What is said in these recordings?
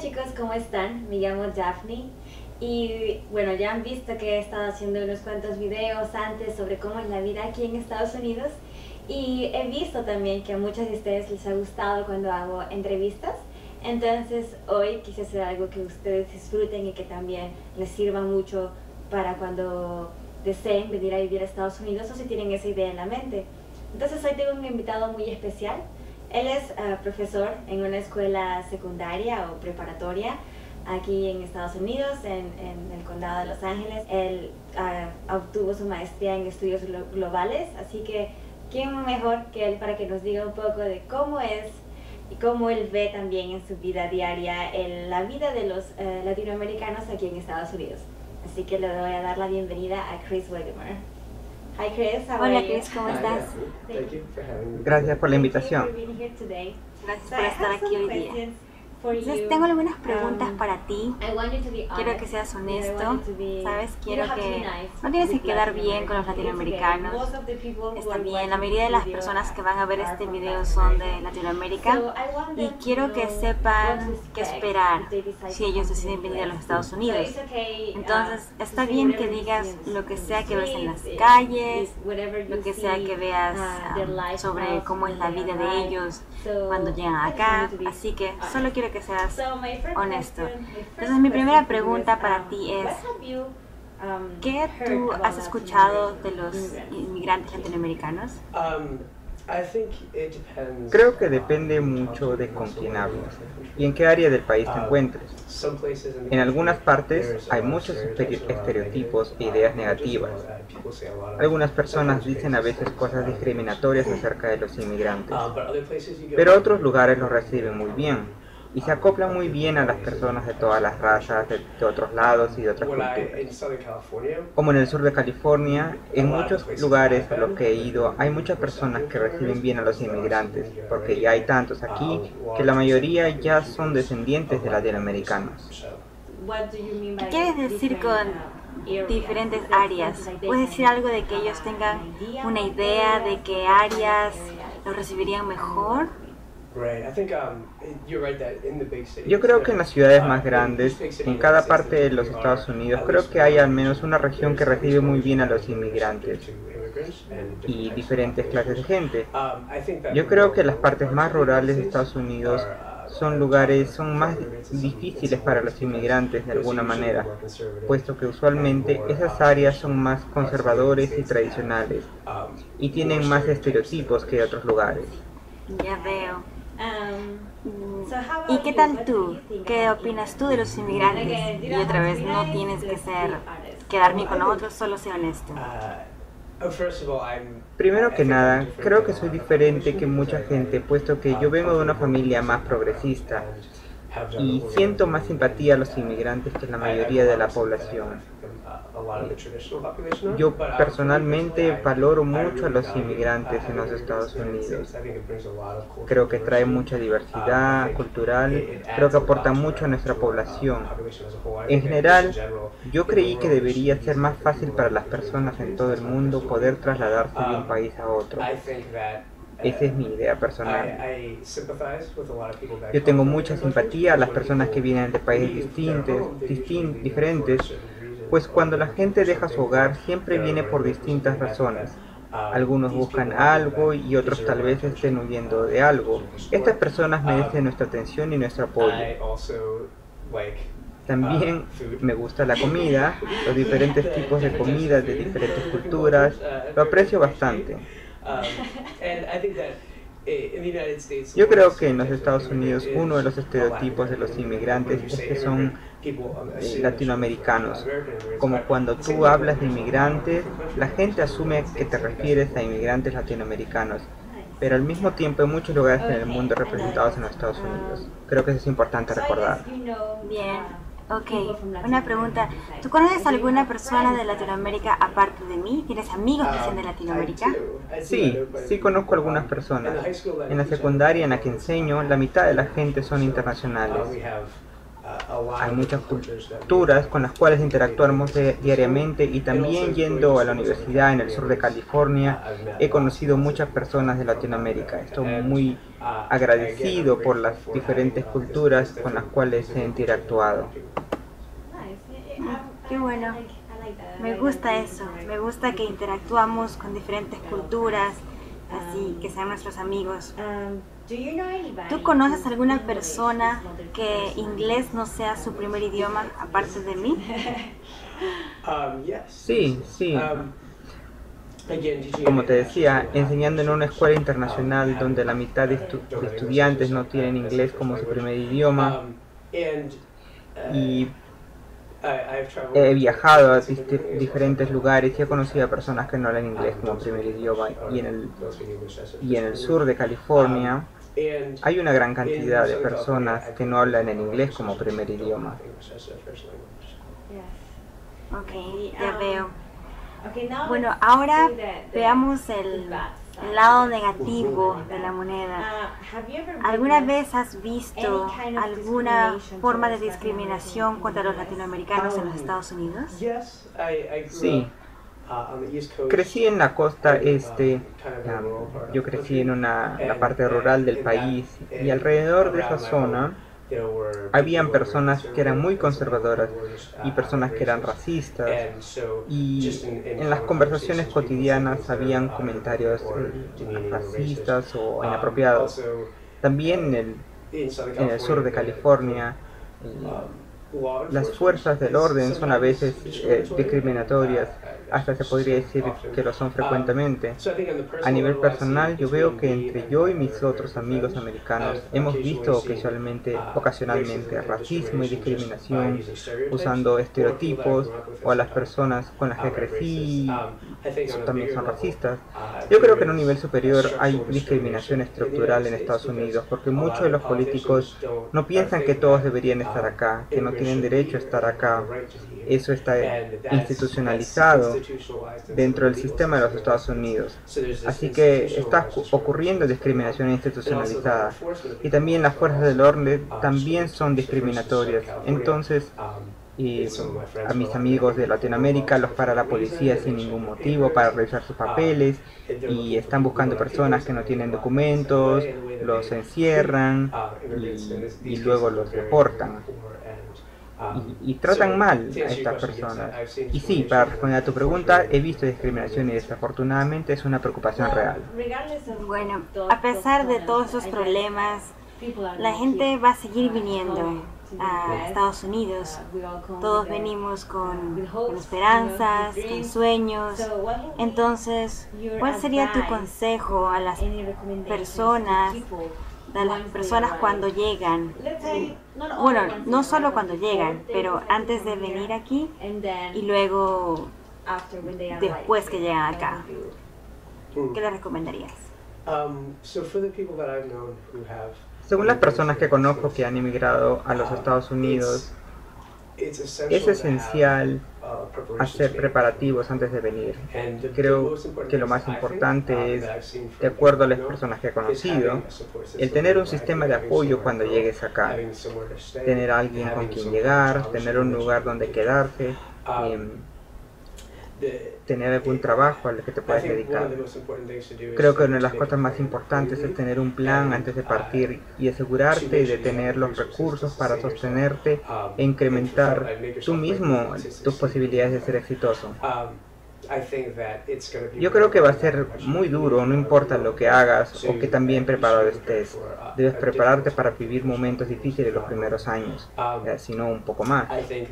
chicos, ¿cómo están? Me llamo Daphne y bueno, ya han visto que he estado haciendo unos cuantos videos antes sobre cómo es la vida aquí en Estados Unidos y he visto también que a muchos de ustedes les ha gustado cuando hago entrevistas. Entonces hoy quise hacer algo que ustedes disfruten y que también les sirva mucho para cuando deseen venir a vivir a Estados Unidos o si tienen esa idea en la mente. Entonces hoy tengo un invitado muy especial. Él es profesor en una escuela secundaria o preparatoria aquí en Estados Unidos, en el condado de Los Ángeles. Él obtuvo su maestría en estudios globales, así que ¿quién mejor que él para que nos diga un poco de cómo es y cómo él ve también en su vida diaria la vida de los latinoamericanos aquí en Estados Unidos? Así que le voy a dar la bienvenida a Chris Wegemer. Hi Chris, how Hola are you? Chris, ¿cómo estás? Gracias por la invitación. Gracias por estar aquí hoy día. Entonces, tengo algunas preguntas para ti. Quiero que seas honesto, ¿sabes? Quiero que no tienes que quedar bien con los latinoamericanos. Está bien, la mayoría de las personas que van a ver este video son de Latinoamérica y quiero que sepan qué esperar si ellos deciden venir a los Estados Unidos. Entonces, está bien que digas lo que sea que ves en las calles, lo que sea que veas sobre cómo es la vida de ellos cuando llegan acá, así que solo quiero que seas honesto. Entonces mi primera pregunta para ti es, ¿qué tú has escuchado de los inmigrantes latinoamericanos? Creo que depende mucho de con quién hablas y en qué área del país te encuentres. En algunas partes hay muchos estereotipos e ideas negativas. Algunas personas dicen a veces cosas discriminatorias acerca de los inmigrantes, pero otros lugares los reciben muy bien y se acoplan muy bien a las personas de todas las razas, de otros lados y de otras culturas. Como en el sur de California, en muchos lugares a los que he ido hay muchas personas que reciben bien a los inmigrantes, porque ya hay tantos aquí que la mayoría ya son descendientes de latinoamericanos. ¿Qué quieres decir con diferentes áreas? ¿Puedes decir algo de que ellos tengan una idea de qué áreas los recibirían mejor? Yo creo que en las ciudades más grandes, en cada parte de los Estados Unidos, creo que hay al menos una región que recibe muy bien a los inmigrantes y diferentes clases de gente. Yo creo que las partes más rurales de Estados Unidos son más difíciles para los inmigrantes de alguna manera, puesto que usualmente esas áreas son más conservadores y tradicionales y tienen más estereotipos que otros lugares. Ya veo. ¿Y qué tal tú? ¿Qué opinas tú de los inmigrantes? Y otra vez, no tienes que quedar bien con nosotros, solo sé honesto. Primero que nada, creo que soy diferente que mucha gente, puesto que yo vengo de una familia más progresista y siento más simpatía a los inmigrantes que la mayoría de la población. Yo personalmente valoro mucho a los inmigrantes en los Estados Unidos. Creo que trae mucha diversidad cultural, creo que aporta mucho a nuestra población. En general, yo creí que debería ser más fácil para las personas en todo el mundo poder trasladarse de un país a otro. Esa es mi idea personal. Yo tengo mucha simpatía a las personas que vienen de países diferentes, pues cuando la gente deja su hogar siempre viene por distintas razones. Algunos buscan algo y otros tal vez estén huyendo de algo. Estas personas merecen nuestra atención y nuestro apoyo. También me gusta la comida, los diferentes tipos de comida de diferentes culturas, lo aprecio bastante. Yo creo que en los Estados Unidos uno de los estereotipos de los inmigrantes es que son latinoamericanos. Como cuando tú hablas de inmigrantes, la gente asume que te refieres a inmigrantes latinoamericanos, pero al mismo tiempo hay muchos lugares en el mundo representados en los Estados Unidos. Creo que eso es importante recordar. Bien. Ok, una pregunta. ¿Tú conoces alguna persona de Latinoamérica aparte de mí? ¿Tienes amigos que sean de Latinoamérica? Sí conozco algunas personas. En la secundaria en la que enseño, la mitad de la gente son internacionales. Hay muchas culturas con las cuales interactuamos diariamente, y también yendo a la universidad en el sur de California he conocido muchas personas de Latinoamérica. Estoy muy agradecido por las diferentes culturas con las cuales he interactuado. Qué bueno. Me gusta eso. Me gusta que interactuamos con diferentes culturas, así que sean nuestros amigos. ¿Tú conoces alguna persona que inglés no sea su primer idioma aparte de mí? Sí, sí. Como te decía, enseñando en una escuela internacional donde la mitad de estudiantes no tienen inglés como su primer idioma, y he viajado a diferentes lugares y he conocido a personas que no hablan inglés como primer idioma, y en el sur de California hay una gran cantidad de personas que no hablan en inglés como primer idioma. Ok, ya veo. Bueno, ahora veamos el lado negativo de la moneda. ¿Alguna vez has visto alguna forma de discriminación contra los latinoamericanos en los Estados Unidos? Sí. Crecí en la costa este, yo crecí en la parte rural del país, y alrededor de esa zona habían personas que eran muy conservadoras y personas que eran racistas, y en las conversaciones cotidianas habían comentarios racistas o inapropiados. También en el sur de California las fuerzas del orden son a veces discriminatorias, hasta se podría decir que lo son frecuentemente. A nivel personal, yo veo que entre yo y mis otros amigos americanos hemos visto ocasionalmente racismo y discriminación, usando estereotipos, o a las personas con las que crecí también son racistas. Yo creo que en un nivel superior hay discriminación estructural en Estados Unidos, porque muchos de los políticos no piensan que todos deberían estar acá, que no tienen derecho a estar acá. Eso está institucionalizado dentro del sistema de los Estados Unidos. Así que está ocurriendo discriminación institucionalizada, y también las fuerzas del orden también son discriminatorias. Entonces, a mis amigos de Latinoamérica los para la policía sin ningún motivo para revisar sus papeles, y están buscando personas que no tienen documentos, los encierran y luego los deportan. Y tratan mal a estas personas. Y sí, para responder a tu pregunta, he visto discriminación, y desafortunadamente es una preocupación real. Bueno, a pesar de todos esos problemas, la gente va a seguir viniendo a Estados Unidos. Todos venimos con esperanzas, con sueños. Entonces, ¿cuál sería tu consejo a las personas cuando llegan? Bueno, no solo cuando llegan, pero antes de venir aquí y luego después que llegan acá. ¿Qué les recomendarías? Según las personas que conozco que han emigrado a los Estados Unidos, es esencial hacer preparativos antes de venir. Creo que lo más importante es, de acuerdo a las personas que he conocido, el tener un sistema de apoyo cuando llegues acá, tener a alguien con quien llegar, tener un lugar donde quedarse, tener algún trabajo al que te puedas dedicar. Creo que una de las cosas más importantes es tener un plan antes de partir, y asegurarte de tener los recursos para sostenerte e incrementar tú mismo tus posibilidades de ser exitoso. Yo creo que va a ser muy duro, no importa lo que hagas o que tan bien preparado estés. Debes prepararte para vivir momentos difíciles los primeros años, si no un poco más.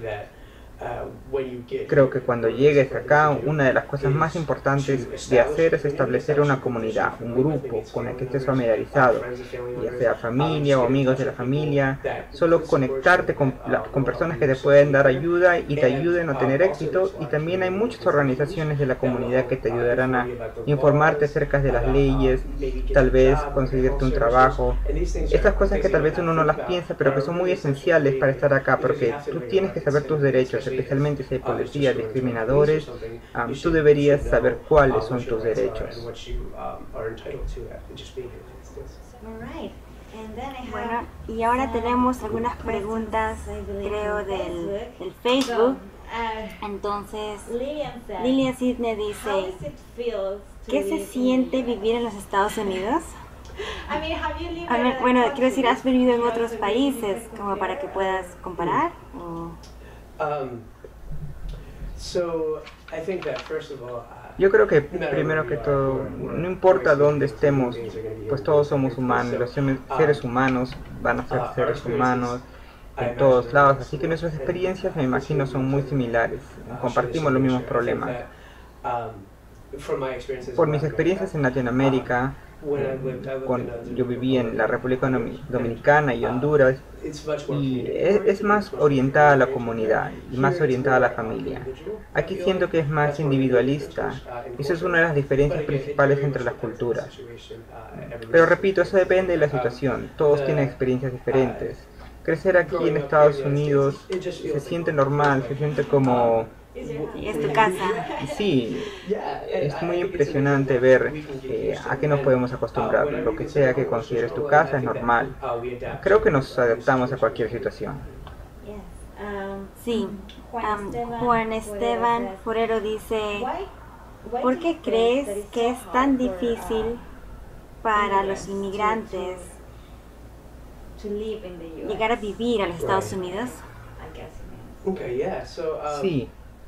Creo que cuando llegues acá, una de las cosas más importantes de hacer es establecer una comunidad, un grupo con el que estés familiarizado, ya sea familia o amigos de la familia. Solo conectarte con personas que te pueden dar ayuda y te ayuden a tener éxito, y también hay muchas organizaciones de la comunidad que te ayudarán a informarte acerca de las leyes, tal vez conseguirte un trabajo. Estas cosas que tal vez uno no las piensa, pero que son muy esenciales para estar acá, porque tú tienes que saber tus derechos, especialmente si hay policías discriminadores. Tú deberías saber cuáles son tus derechos. Bueno, y ahora tenemos algunas preguntas, creo, del Facebook. Entonces, Lilian Sidney dice, ¿qué se siente vivir en los Estados Unidos? A ver, bueno, quiero decir, ¿has vivido en otros países como para que puedas comparar? Yo creo que primero que todo, no importa dónde estemos, pues todos somos humanos, los seres humanos van a ser seres humanos en todos lados, así que nuestras experiencias, me imagino, son muy similares, compartimos los mismos problemas. Por mis experiencias en Latinoamérica, yo viví en la República Dominicana y Honduras, y es más orientada a la comunidad y más orientada a la familia. Aquí siento que es más individualista, y eso es una de las diferencias principales entre las culturas. Pero repito, eso depende de la situación, todos tienen experiencias diferentes. Crecer aquí en Estados Unidos se siente normal, se siente como... Es tu casa. Sí, es muy impresionante ver a qué nos podemos acostumbrar. Lo que sea que consideres tu casa es normal. Creo que nos adaptamos a cualquier situación. Sí, Juan Esteban Forero dice, ¿por qué crees que es tan difícil para los inmigrantes llegar a vivir a los Estados Unidos? Sí.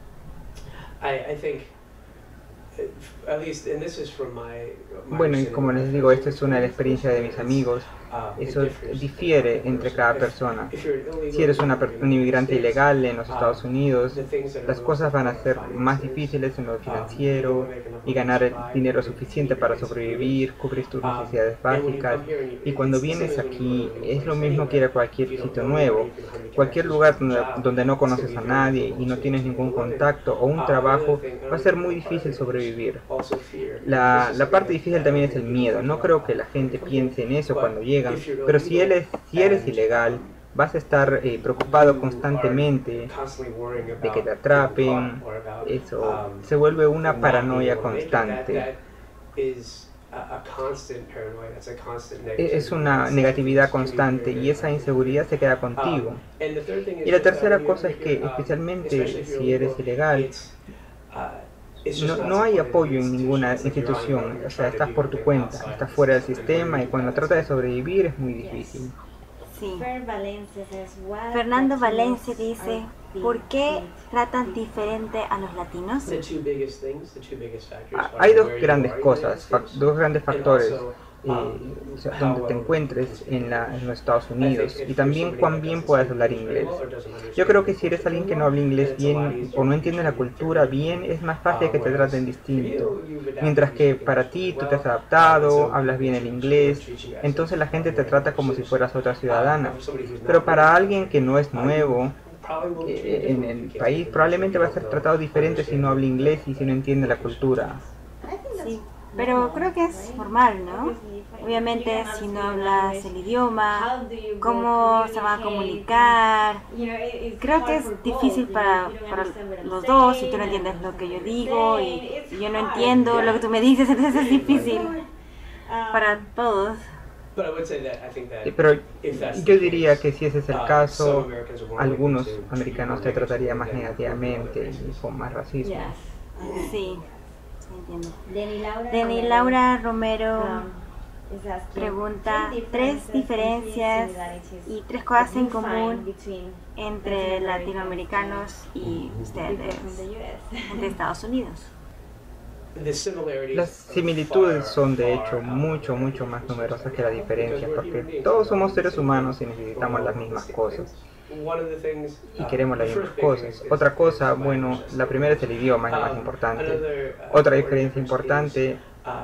Bueno, y como les digo, esta es una de las experiencias de mis amigos. Eso difiere entre cada persona. Si eres un inmigrante ilegal en los Estados Unidos, las cosas van a ser más difíciles en lo financiero y ganar el dinero suficiente para sobrevivir, cubrir tus necesidades básicas. Y cuando vienes aquí, es lo mismo que ir a cualquier sitio nuevo. Cualquier lugar donde no conoces a nadie y no tienes ningún contacto o un trabajo, va a ser muy difícil sobrevivir. La parte difícil también es el miedo. No creo que la gente piense en eso cuando llega. Pero si eres ilegal, vas a estar preocupado constantemente de que te atrapen. Eso se vuelve una paranoia constante. Es una negatividad constante y esa inseguridad se queda contigo. Y la tercera cosa es que, especialmente si eres ilegal, no hay apoyo en ninguna institución, o sea, estás por tu cuenta, estás fuera del sistema y cuando tratas de sobrevivir es muy difícil. Sí. Fernando Valencia dice, ¿por qué tratan diferente a los latinos? Hay dos grandes cosas, dos grandes factores. Donde te encuentres en los Estados Unidos y también cuán bien puedas hablar inglés. Yo creo que si eres alguien que no habla inglés bien o no entiende la cultura bien, es más fácil que te traten distinto. Mientras que para ti tú te has adaptado, hablas bien el inglés, entonces la gente te trata como si fueras otra ciudadana. Pero para alguien que no es nuevo en el país, probablemente va a ser tratado diferente si no habla inglés y si no entiende la cultura. Sí. Pero creo que es normal, ¿no? Obviamente, si no hablas el idioma, ¿cómo se van a comunicar? Creo que es difícil para los dos, si tú no entiendes lo que yo digo y yo no entiendo lo que tú me dices, entonces es difícil para todos. Pero yo diría que si ese es el caso, algunos americanos te tratarían más negativamente y con más racismo. Sí. Deni Laura Romero pregunta 3 diferencias y 3 cosas en común entre latinoamericanos y ustedes, entre Estados Unidos. Las similitudes son de hecho mucho más numerosas que las diferencias, porque todos somos seres humanos y necesitamos las mismas cosas. Y queremos las mismas cosas. Otra cosa, bueno, la primera es el idioma, es la más importante. Otra diferencia importante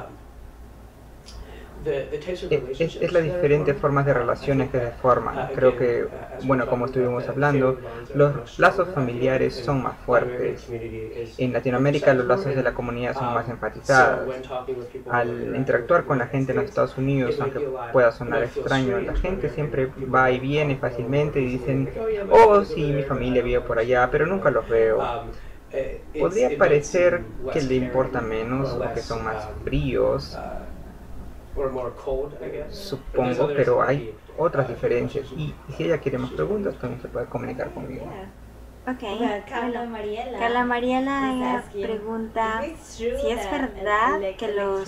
es las diferentes formas de relaciones que se forman. Creo que, bueno, como estuvimos hablando, los lazos familiares son más fuertes. En Latinoamérica los lazos de la comunidad son más enfatizados. Al interactuar con la gente en los Estados Unidos, aunque pueda sonar extraño, la gente siempre va y viene fácilmente y dicen, oh sí, mi familia vive por allá, pero nunca los veo. Podría parecer que le importa menos o que son más fríos, Supongo, pero hay otras diferencias. Y si ella quiere más preguntas, también se puede comunicar conmigo. Ok, Carla Mariela ella pregunta si es verdad que los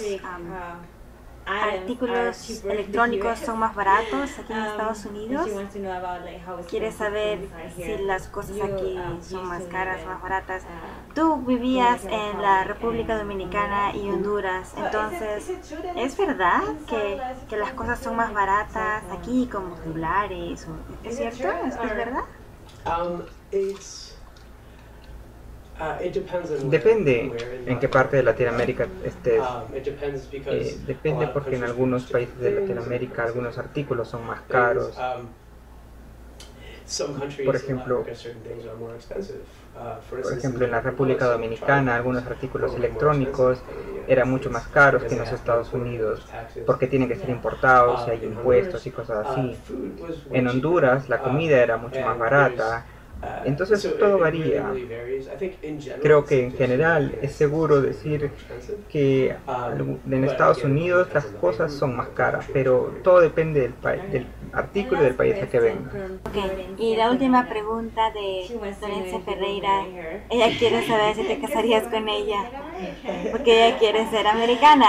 artículos electrónicos son más baratos aquí en Estados Unidos. Quiere saber si las cosas aquí son más caras o más baratas. Tú vivías en la República Dominicana y Honduras, entonces, ¿es verdad que las cosas son más baratas aquí, como celulares? ¿Es cierto? ¿Es verdad? Depende en qué parte de Latinoamérica estés. Depende porque en algunos países de Latinoamérica algunos artículos son más caros. Por ejemplo, en la República Dominicana algunos artículos electrónicos eran mucho más caros que en los Estados Unidos porque tienen que ser importados y hay impuestos y cosas así. En Honduras la comida era mucho más barata. Entonces todo varía. Creo que en general es seguro decir que en Estados Unidos las cosas son más caras, pero todo depende del artículo y del país a que venga. Okay. Y la última pregunta de Florencia Ferreira, ella quiere saber si te casarías con ella, porque ella quiere ser americana.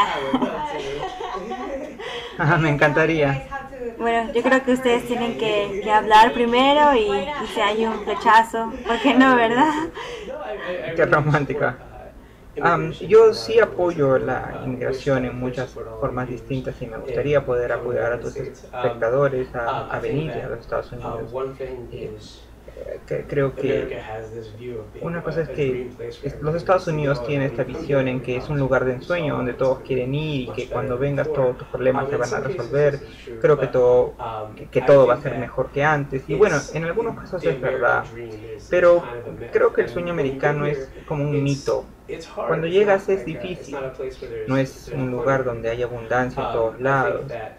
Me encantaría. Bueno, yo creo que ustedes tienen que hablar primero y si hay un flechazo, ¿por qué no, verdad? Qué romántica. Yo sí apoyo la inmigración en muchas formas distintas y me gustaría poder apoyar a tus espectadores a venir a los Estados Unidos. Creo que una cosa es que los Estados Unidos tienen esta visión en que es un lugar de ensueño donde todos quieren ir y que cuando vengas todos tus problemas se van a resolver. Creo que todo va a ser mejor que antes y bueno, en algunos casos es verdad, pero creo que el sueño americano es como un mito. Cuando llegas es difícil, no es un lugar donde hay abundancia en todos lados.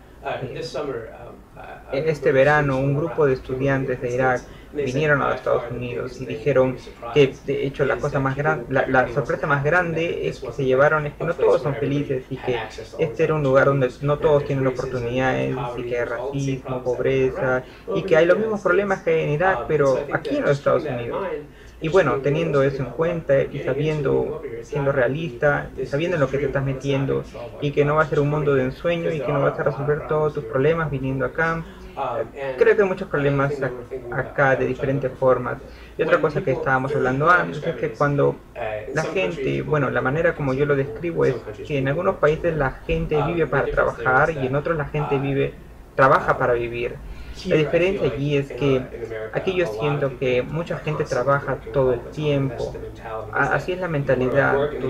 Este verano un grupo de estudiantes de Irak vinieron a los Estados Unidos y dijeron que de hecho la sorpresa más grande es que se llevaron es que no todos son felices y que este era un lugar donde no todos tienen oportunidades y que hay racismo, pobreza y que hay los mismos problemas que hay en Irak pero aquí en los Estados Unidos. Y bueno, teniendo eso en cuenta y siendo realista, sabiendo en lo que te estás metiendo y que no va a ser un mundo de ensueño y que no vas a resolver todos tus problemas viniendo acá, creo que hay muchos problemas acá de diferentes formas. Y otra cosa que estábamos hablando antes es que cuando la gente, bueno, la manera como yo lo describo es que en algunos países la gente vive para trabajar y en otros la gente trabaja para vivir. La diferencia allí es que aquí yo siento que mucha gente trabaja todo el tiempo. Así es la mentalidad. Tú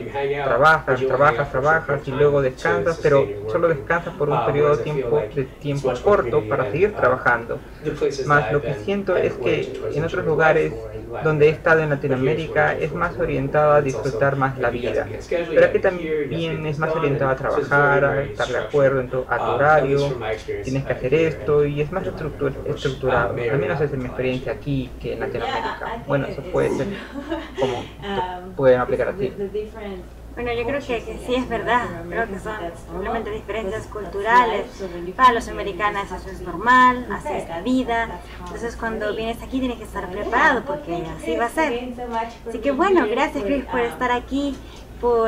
trabajas y luego descansas, pero solo descansas por un periodo de tiempo corto para seguir trabajando. Más lo que siento es que en otros lugares donde he estado en Latinoamérica es más orientada a disfrutar más la vida. Pero aquí también es más orientada a trabajar, a estar de acuerdo a tu horario, tienes que hacer esto y es más estructurado. Al menos esa es mi experiencia aquí que en Latinoamérica. Bueno, eso puede ser como pueden aplicar así. Bueno, yo creo que sí es verdad, creo que son simplemente diferencias culturales. Para los americanos eso es normal, así es la vida. Entonces cuando vienes aquí tienes que estar preparado porque así va a ser. Así que bueno, gracias Chris por estar aquí, por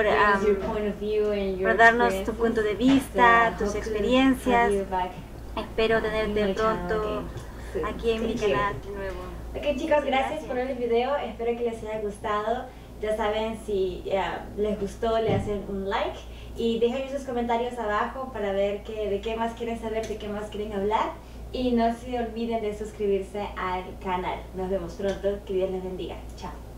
darnos tu punto de vista, tus experiencias. Espero tenerte pronto aquí en mi canal de nuevo. Ok chicos, gracias por ver el video, espero que les haya gustado. Ya saben, si les gustó, le hacen un like y dejen sus comentarios abajo para ver de qué más quieren saber, de qué más quieren hablar. Y no se olviden de suscribirse al canal. Nos vemos pronto, que Dios les bendiga. Chao.